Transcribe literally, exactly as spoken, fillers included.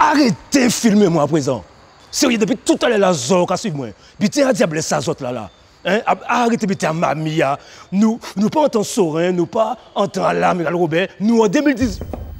Arrêtez de filmer moi à présent. Sérieux, depuis tout à l'heure, la zone qui suit moi. Puis tiens, à diable, ça autres là là. Hein? Arrêtez de faire mamie. Nous, nous pas en temps Sorin, nous pas en temps Lam, Robert. Nous en deux mille dix.